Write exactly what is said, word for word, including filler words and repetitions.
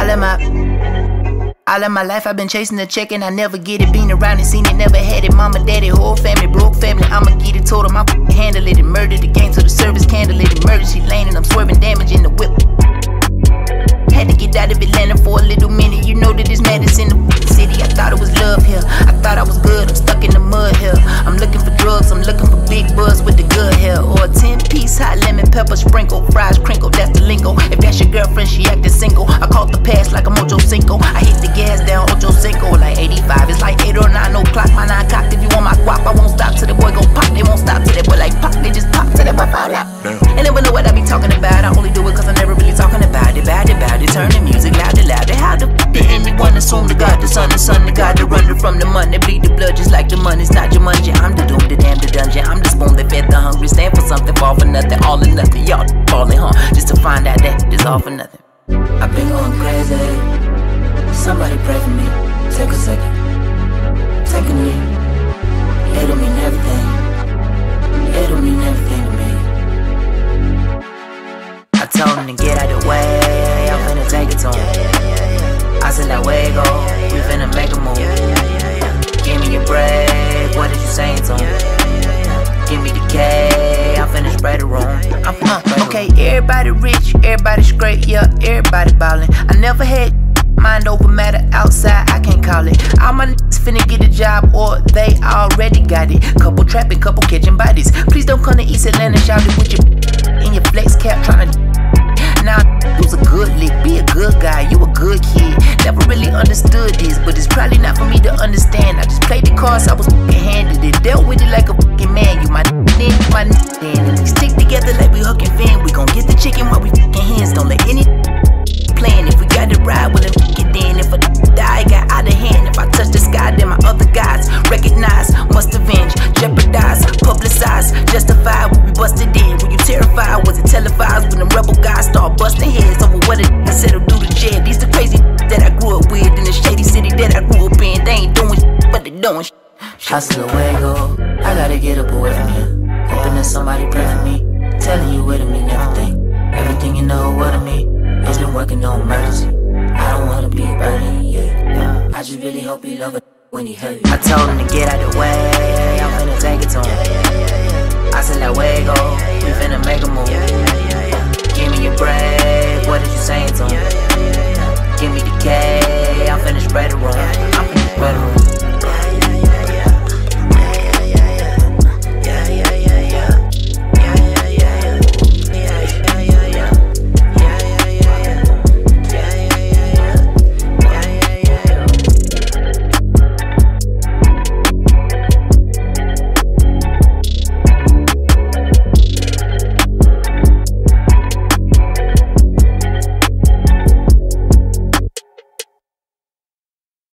All of my, all of my life I've been chasing the check and I never get it. Been around and seen it, never had it. Mama, daddy, whole family, broke family. I'ma get it, told them I handle it and murder the game to the service, candle it, emergency lane, and I'm swerving damage in the whip. Had to get out of Atlanta for a little minute. You know that it's madness in the city. I thought it was love here, I thought I was good. I'm stuck in the mud here. I'm looking for drugs, I'm looking for big buzz with the good hair. Or a ten piece hot lemon pepper sprinkle, fries crinkle, that's the lingo. If that's your girlfriend, she acting single. I caught the pass like a Mojo Cinco. I hit the gas down Ocho Cinco like eighty-five. It's like eight or nine o'clock. My nine cocked. If you want my guap, I won't stop till the boy go pop. They won't stop till that boy like pop. They just pop till that boy fall out. And never know what I be talking about. I only do it cause I'm never really talking about it. Bad it, bad it. Turn the music louder, louder. How the f did anyone assume the God, the son, the son, the God, the runner from the money, bleed the blood just like the money's not your money. I'm the doom, the damn, the dungeon. I'm the spoon that fed the hungry. Stand for something, fall for nothing, all or nothing. Y'all falling, huh? Just to find out that it's all for nothing. I've been going crazy. Somebody pray for me. Take a second. Take a knee. It don't mean everything. It don't mean everything to me. I told him to get out the way. I'm finna take it to him. Hasta Luego, we finna make a move. Give me a break, what did you say to him? Give me the K, I'm finna spray the room. I'm finna uh, okay, everybody rich, everybody straight, yeah, everybody ballin'. I never had mind over matter outside, I can't call it. All my niggas finna get a job or they already got it. Couple trapping, couple catching bodies. Please don't come to East Atlanta, shout it with your in your flex cap tryna. Now, you's a good lick, be a good guy, you a good kid. Never really understood this, but it's probably not for me to understand. I just played the cards, I was f***ing handed it. Dealt with it like a f***ing man. You my then, you my then. And we stick together like we hook and fan. We gon' get the chicken while we f***ing hands. Don't let any plan. If we got to ride, well then f*** it then. If I die, got out of hand. If I touch the sky, then my other guys recognize, must avenge, jeopardize, publicize, justify. When we busted in, were you terrified? Was it televised? When them rebel guys start busting heads over what it said or do to jail. These the crazy that I grew up with in the shady city that I grew up in. They ain't doing shit, but they doing shit. Hasta Luego, I gotta get up away from here. Hoping that somebody pray for me. Telling you what I mean, everything. Everything you know what I mean. It's been working on emergency. I don't wanna be a burden, yeah. I just really hope he love it when he hurt you. I told him to get out the way. I'm finna take it to him. Hasta Luego, we finna make a move. Give me a break, what did you say to him? Give me the K, I'm finna spread the room. I'm finna spread the room.